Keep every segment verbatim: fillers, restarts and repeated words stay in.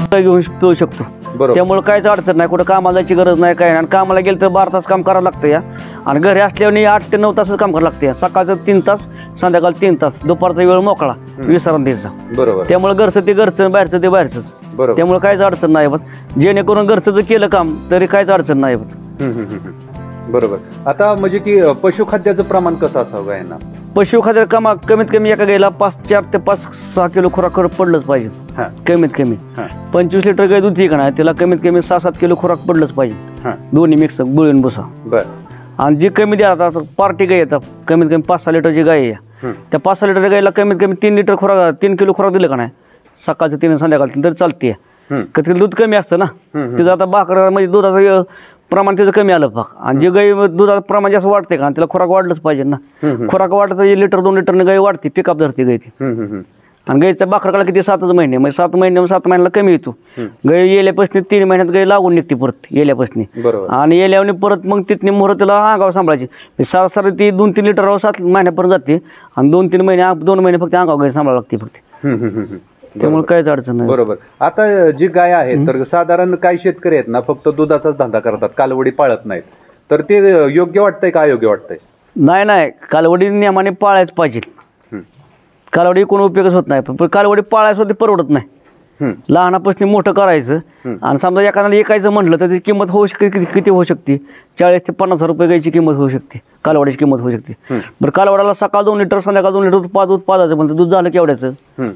घेऊन पिऊ शकतो. त्यामुळे काहीच अडचण नाही, कुठं कामाला जायची गरज नाही काय नाही. आणि कामाला गेलं तर बारा तास काम करावं लागतं या, आणि घरी असल्यावर आठ ते नऊ तासच काम करावं लागतं या. सकाळचं तीन तास, संध्याकाळ तीन तास, दुपारचा वेळ मोकळा विश्रांतीचा. बरोबर. त्यामुळे घरचं ते घरचं, बाहेरचं ते बाहेरचंच. बरोबर. त्यामुळे काहीच अडचण नाही बघ. जेणेकरून घरचं जर केलं काम तरी काहीच अडचण नाही बघ. बरोबर. आता म्हणजे की पशुखाद्याचं प्रमाण कसं असावं गायना? पशुखाद्य कमा कमीत कमी एका गायला पाच चार ते पाच सहा किलो खुराक पडलंच पाहिजे. कमीत कमी पंचवीस लिटर गाय दूध का नाही, त्याला कमीत कमी सहा सात किलो खुराक पडलंच पाहिजे. दोन्ही मिक्स गुळून बसा. आणि जी कमी द्या आता पार्टी गाय येतात, कमीत कमी पाच सहा लिटरची गाय आहे, त्या पाच सहा लिटर गायला कमीत कमी तीन लिटर खुराक तीन किलो खुराक दिलं का नाही, सकाळचं तीन संध्याकाळचं तरी चालते. का तिला दूध कमी असतं ना, तिचं आता भाकर म्हणजे दुधाचं प्रमाण त्याचं कमी आलं पाक. आणि जे गाय दुधाचं प्रमाण जास्त वाढते का, तिला खुराक वाढलंच पाहिजे ना. खुराक वाढतं लिटर दोन लिटरने गाय वाढते, पिकअप धरते गाय ती. आणि गायचा भाकर काळ किती सातच महिने, म्हणजे सात महिने सात महिन्याला कमी येतो. गाय येल्यापासून तीन महिन्यात गाय लागून निघते परत येल्यापासून. आणि येल्यावर परत मग तिथने मोहर त्याला अंगावर सांभाळायची. सरासरी ती दोन तीन लिटरवर सात महिन्यापर्यंत जाते. आणि दोन तीन महिने दोन महिने फक्त अंगावर गाय सांभाळावं लागते फक्त. त्यामुळे काहीच अडचण नाही. बरोबर. आता जी गाय आहेत तर साधारण काही शेतकरी आहेत ना फक्त दुधाचाच धंदा करतात, कालवडी पाळत नाहीत, तर ते योग्य वाटतंय का अयोग्य वाटतंय? नाही नाही, कालवडी नियमाने पाळायच पाहिजे. कालवडी कोण उपयोगच होत नाही, पण कालवडी पाळायचं ते परवडत नाही. लहानापासून मोठं करायचं आणि समजा एखाद्याला एकायचं म्हटलं तर त्याची किंमत होऊ शकते किती किती होऊ शकते, चाळीस ते पन्नास हजार रुपये गायची किंमत होऊ शकते, कालवड्याची किंमत होऊ शकते. बरं, कालवडाला सकाळ दोन लिटर संध्याकाळ दोन लिटर पाच दूध पाजायचं म्हणतं, दूध झालं केवढ्याचं?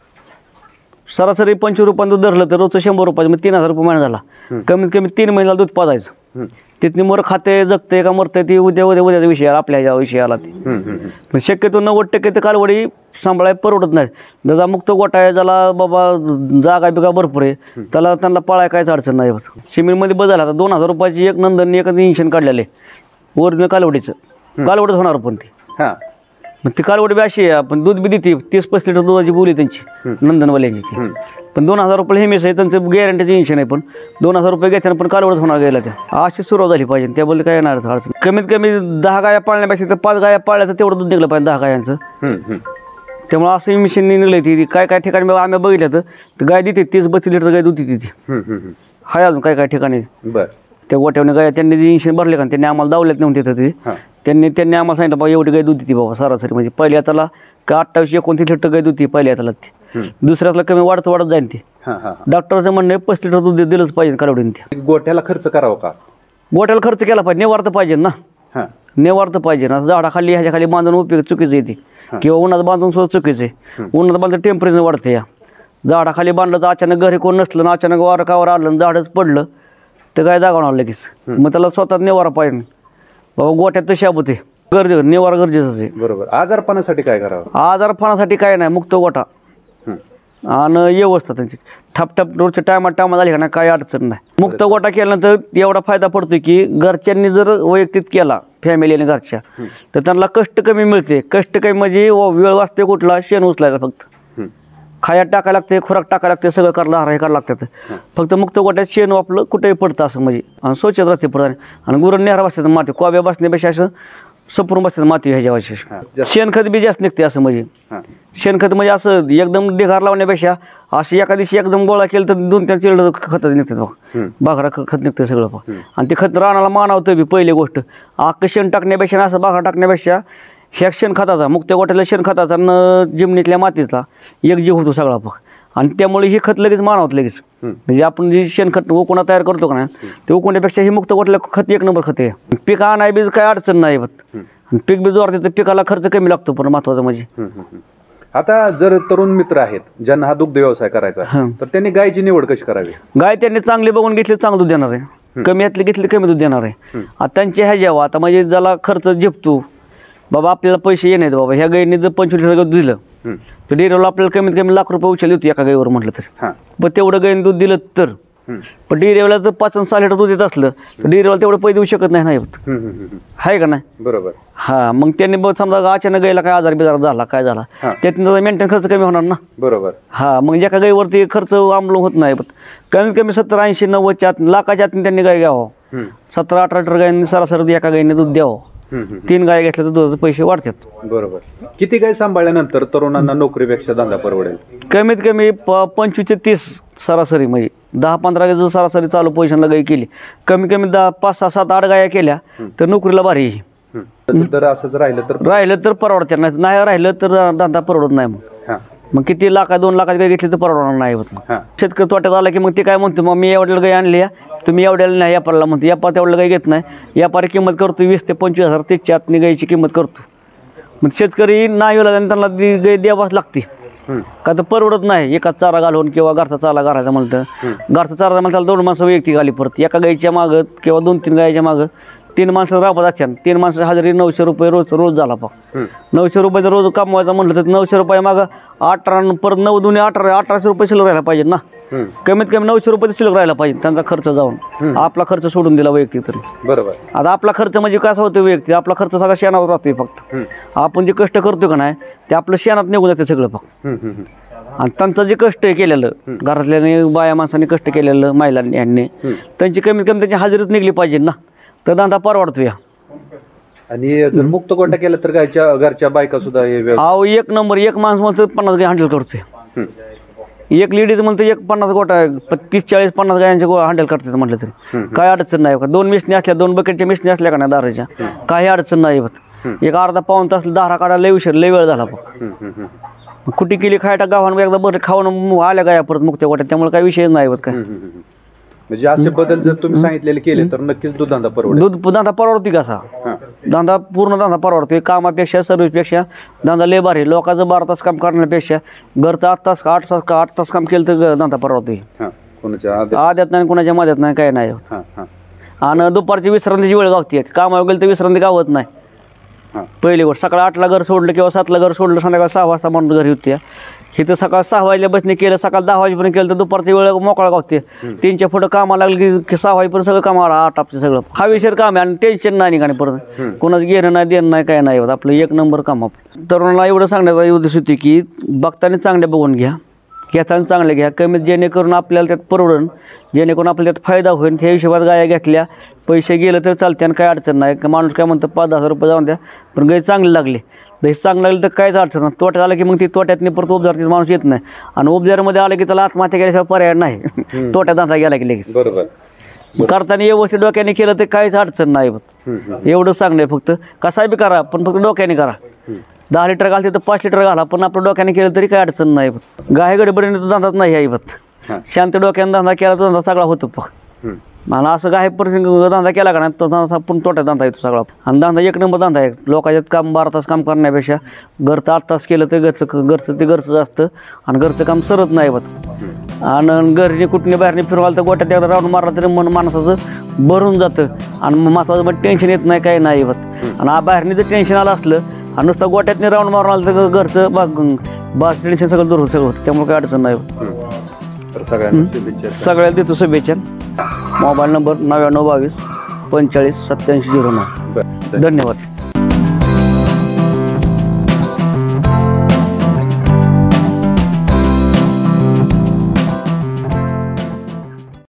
सरासरी पंचवीस रुपयांनी दूध धरलं तर रोजचं शंभर रुपयाचं म्हणजे तीन हजार रुपये महिना झाला. कमीत कमी तीन महिन्याला दूध पाजायचं. तिथली मोर खाते जगते का मरते ती उद्या उद्या उद्याचा विषय आपल्या ह्या विषयाला ती. शक्यतो नव्वद टक्के ते कालवडी सांभाळायला परवडत नाही. जसा मुक्त गोठा आहे, ज्याला बाबा जागा बिगा भरपूर आहे, त्याला त्यांना पाळाय काहीच अडचण नाही. सिमेंटमध्ये बदल आता दोन हजार रुपयाची एक नंदन एक इंजेक्शन काढलेले ओरिजिनल कालवडीचं, कालवडच होणार पण ते. मग ती कालवडी बी अशी आहे, पण दूध बी देते तीस पस्तीस लिटर दुधाची बोली त्यांची नंदनवाल्यांची ती. पण दोन हजार रुपये हे मेस आहे, त्यांचं गॅरंटीचं इंजेक्शन आहे, पण दोन हजार रुपये घेताना पण कालवडच होणार गेला त्या. अशी सुरुवात झाली पाहिजे, त्याबद्दल काय येणार अडचण. कमीत कमी दहा गाया पाळण्यापेक्षा तर पाच गाया पाळल्या तर तेवढं दूध निघलं पाहिजे दहा गायांचं. त्यामुळे असं मिशन निघलं ती. काय काय ठिकाणी आम्ही बघितलं तर गाय देते तीस बत्तीस लिटर गाय दूध देते ती. हाय अजून काय काय ठिकाणी त्या गोट्यावने गाय त्यांनी जे इंजेक्शन भरले का त्यांनी आम्हाला दावल्यात नेऊन देतं ते. त्यांनी त्यांनी आम्हाला सांगितलं बाबा एवढी गाय दूध देते बाबा सरासरी, म्हणजे पहिल्या त्याला का अठ्ठावीस एकोणतीस लिटर गाय दूध देते पहिल्या त्याला ती. दुसऱ्यातला कमी वाढत वाढत जाईल ती. डॉक्टरचं म्हणणं आहे पस्तीस लिटर दूध दिलंच पाहिजे कालवडीने ते. गोठ्याला खर्च करावा का? गोठ्याला खर्च केला पाहिजे, नेवार तर पाहिजे ना, नेवार तर पाहिजे ना. झाडाखाली ह्याच्या खाली बांधून उपयोग चुकीचं येते, किंवा उन्हात बांधून सुद्धा चुकीचं आहे. उन्हात बांधून टेम्परेचर वाढते. या झाडाखाली बांधलं तर अचानक घरी कोण नसलं ना, अचानक वारं कावर आलं झाडच पडलं तर काय जागावणार लगेच. मग त्याला स्वतः नेवारा पाहिजे बाबा. गोठ्यात तर शाबूत आहे, गरजे नेवारा गरजेचं आहे. बरोबर. आजारपणासाठी काय करावं? आजारपणासाठी काय नाही, मुक्त गोठा आणि व्यवस्था त्यांची ठपठप रोजच्या टायमात टायमा झाली का नाही काय अडचण नाही. मुक्त गोठा केल्यानंतर एवढा फायदा पडतो की घरच्यांनी जर वैयक्तिक केला फॅमिलीने घरच्या तर त्यांना कष्ट कमी मिळते. कष्ट कमी म्हणजे वेळ वाचते, कुठला शेण उचलायला फक्त खायात टाकायला लागते, खुराक टाकायला लागते, सगळं करायला हे करायला लागतात. फक्त मुक्त गोट्यात शेण आपलं कुठेही पडतं असं म्हणजे, आणि स्वच्छता राहते प्रधान. आणि गुरं नेहरा बसतात माती, कोब्या बसण्यापेक्षा असं सपरून बसतात माती ह्याच्या. शेणखत बी जास्त निघते असं म्हणजे. शेणखत म्हणजे असं एकदम ढिगार लावण्यापेक्षा असं एका दिवशी एकदम गोळा केलं तर दोन तीन चिरड खत निघतात बघ, बाघरा खत निघतं सगळं बघ. आणि ते खत रानाला मानवतं बी पहिली गोष्ट. अख्खं शेण टाकण्यापेक्षा असं बाघरा टाकण्यापेक्षा ह्या शेणखताचा मुक्त गोठ्याला शेणखताचा न जिमनीतल्या मातीचा एक जीव होतो सगळा बघ. आणि त्यामुळे हे खत लगेच मानवत लगेच. म्हणजे आपण जे शेणखत उकोणा तयार करतो का नाही ते उकोण्यापेक्षा हे मुक्त गोठ्याला खत एक नंबर खत आहे. पीक आणाय बी काय अडचण नाही बघ. पीक बी जोरते तर पिकाला खर्च कमी लागतो पण महत्वाचं म्हणजे. आता जर तरुण मित्र आहेत ज्यांना हा दुग्ध व्यवसाय करायचा तर त्यांनी गायची निवड कशी करावी? गाय त्यांनी चांगली बघून घेतली चांगलं दूध देणार आहे, कमी यातली घेतली कमी दूध देणार आहे. आता त्यांचे ह्या जेव्हा आता म्हणजे ज्याला खर्च झेपतो बाबा आपल्याला पैसे येणार बाबा ह्या गायीने जर पंचवीस लिटर दूध दिलं तर डेअरीला आपल्याला कमीत कमी लाख रुपये उचल येतो एका गायीवर म्हटलं तर. पण तेवढं गायीने दूध दिलं तर पण डेअरीला जर पाच आणि सहा लिटर दूध देत असलं तर डेअरीला तेवढं पैसे देऊ शकत नाही आहे का नाही? बरोबर. हा मग त्यांनी समजा अचानक गायला काय आजार बिजार झाला काय झाला त्यातून मेंटेन खर्च कमी होणार ना. बरोबर. हा मग एका गायीवरती खर्च आमलो होत नाही. कमीत कमी सत्तर ऐंशी नव्वदच्या आत लाखाच्या आत त्यांनी गाय घ्यावं. सतरा अठरा लिटर गायीने सरासरी एका गायीने दूध द्यावं हम्म, हम्म. तीन गाय घेतल्या तर दुधाचे पैसे वाढतात. बरोबर. किती गाय सांभाळल्यानंतर तरुणांना नोकरीपेक्षा धंदा परवडेल? कमीत कमी प पंचवीस ते तीस सरासरी, म्हणजे दहा पंधरा गाय जर सरासरी चालू पोझिशनला गाय केली, कमी कमी दहा पाच सहा सात आठ गाया केल्या तर नोकरीला भारी आहे. हम्म. तसं जर असंच राहिलं तर राहिलं तर परवडते, नाही नाही राहिलं तर धंदा परवडत नाही. मग हां मग किती लाखा दोन लाखाची गाय घेतली तर परवडणार नाही होत. मग हां शेतकरी तोट्यात आला की मग ते काय म्हणतो, मग मी एवढ्याला गाय आणली आहे, तुम्ही एवढ्याला नाही व्यापाराला म्हणतो, व्यापार तेवढ्याला गाय घेत नाही, व्यापारी किंमत करतो वीस ते पंचवीस हजार त्याच्या आतनी गायची किंमत करतो. मग शेतकरी नाही वेळेला त्यांना ती गाय द्यावाच लागते, हम्म. का तर परवडत नाही. एकाच चारा घालून किंवा घरचा चारा घालायचा म्हणतं, घरचा चारा म्हणता दोन माणसं वैयक्तिक आली परत एका गायच्या मागं किंवा दोन तीन गायच्या मागं तीन माणसं राबत असतात. तीन माणसं हजारी नऊशे रुपये रोज रोज झाला पा हम्म. नऊशे रुपये रोज कमवायचा म्हटलं तर नऊशे रुपये मागं अठरा परत नऊ दोन्ही अठरा अठराशे रुपये शिल्लक राहायला पाहिजे ना. हम्म. कमीत कमी नऊशे रुपये शिल्लक राहायला पाहिजे त्यांचा खर्च जाऊन, आपला खर्च सोडून दिला वैयक्तिक तरी. बरोबर. आता आपला खर्च म्हणजे कसा होतो वैयक्तिक, आपला खर्च सगळा शेणावर राहतोय फक्त. हम्म. आपण जे कष्ट करतो का नाही ते आपलं शेणात निघून जाते सगळं फक्त. हम्म, हम्म, हम्म. आणि त्यांचं जे कष्ट आहे केलेलं घरातल्याने बाया माणसाने कष्ट केलेलं महिलांनी यांनी त्यांची कमीत कमी त्यांची हजेरीच निघली पाहिजे ना, तर धंदा परवडतो. या आणि जर मुक्त कोटा केला तर गायच्या घरच्या बायका सुद्धा हे व्यव- अहो एक नंबर, एक माणूस म्हणतो पन्नास गाय हँडल करतोय, हम्म. एक लेडीज म्हणतो एक पन्नास गोटा तीस चाळीस पन्नास गायांचे गो हँडल करतात म्हटलं तरी काय अडचण नाही. दोन मिशनी असल्या, दोन बकेटच्या मिशनी असल्या का नाही दाराच्या, काही अडचण नाही होत. एक अर्धा पाऊन तास दारा काढायला लय उशीर लय वेळ झाला बघ. हम्म, हम्म, हम्म. कुठे केली खायटा गावानं एकदा बरं खाऊन आल्या गाया परत मुक्त्या गोट्यात, त्यामुळे काही विषय नाही होत काय. हम्म, हम्म, हम्म. म्हणजे असे बदल जर तुम्ही सांगितलेले केले तर नक्कीच दूध धंदा परवडेल. दूध धंदा परवडते कसा, हां. धंदा पूर्ण धंदा परवडतोय. कामापेक्षा सर्व्हिसपेक्षा धंदा लय भारी. लोकांचं बारा तास काम करण्यापेक्षा घरचं आठ तास आठ तास आठ तास काम केलं तर धंदा परवडतोय. हां. कोणाच्या आधी- आद्यात नाही कोणाच्या मध्यात नाही काय नाही. हां, हां, आणि दुपारची विश्रांतीची वेळ गावते, कामावर गेलं तर विश्रांती गावत नाही. हां. पहिली गोष्ट सकाळी आठला घर सोडलं किंवा सातला घर सोडलं संध्याकाळी सहा वाजता माणूस घरी होत्या. इथं सकाळ सहा वाजल्या बसने केलं, सकाळ दहा वाजेपर्यंत केलं तर दुपारची वेळ मोकळा गावते. तीनच्या पुढं कामाला लागली की सहा वाजेपर्यंत सगळं कामाला आठ आपलं सगळं हवेशीर काम आहे आणि टेन्शन नाही निघाणे परत, कोणाचं घेणं नाही देणं नाही काय नाही होत, आपलं एक नंबर काम आपलं. तरुणाला एवढं सांगण्याचा उद्देश होती की बघताना चांगले बघून घ्या, घेताना चांगले घ्या, कमीत जेणेकरून आपल्याला त्यात परवडन, जेणेकरून आपल्याला त्यात फायदा होईल. त्या हिशोबात गाया घेतल्या, पैसे गेलं तर चालते आणि काय अडचण नाही. माणूस काय म्हणतं पाच दहा हजार रुपये जाऊन द्या, पण गाय चांगली लागली दही चांगलं लागलं तर काहीच अडचण नाही. तोट्यात आलं की मग ती तोट्यातनी परत उपजारतीत माणूस येत नाही, आणि उपजारमध्ये आलं की त्याला आत्महत्या केल्याशिवाय पर्याय नाही. तोट्यात धंदा गेला की लगेच बरोबर. करताना व्यवस्थित डोक्याने केलं तर काहीच अडचण नाही. एवढं चांगलं आहे, फक्त कसाय बी करा पण फक्त डोक्याने करा. दहा लिटर घालते तर पाच लिटर घाला, पण आपलं डोक्याने केलं तरी काही अडचण नाही. गाय गडबडीने तर धंदाच नाही आहे बघ. शांत डोक्याने धंदा केला तर धंदा सगळा होतो. फक्त मला असं काय प्रसंग धंदा केला का नाही तो धंदा पण तोट्यात धंदा येतो सगळा. आणि धंदा एक नंबर धंदा आहे. लोकांच्यात काम बारा तास काम करण्यापेक्षा घरचं आठ तास केलं तर घरचं घरचं ते घरचं असतं आणि घरचं काम सरत नाही बघ. आणि घरी कुठने बाहेरने फिरवायला तर गोट्यात एकदा राऊंड मारला तरी मन माणसाचं भरून जातं आणि माणसाचं मग टेन्शन येत नाही काही नाही बघ. आणि बाहेरने जर टेन्शन आलं असलं आणि नुसतं गोट्यातने राऊंड मारून आलं तर घरचं बाग बास टेन्शन सगळं दूर होतं सगळं होतं, त्यामुळे काही अडचण नाही. तर सगळ्यांना शुभेच्छा. सगळ्याला देतो शुभेच्छा. मोबाईल नंबर नव्याण्णव बावीस पंचेचाळीस सत्याऐंशी झिरो नऊ. बरं. धन्यवाद.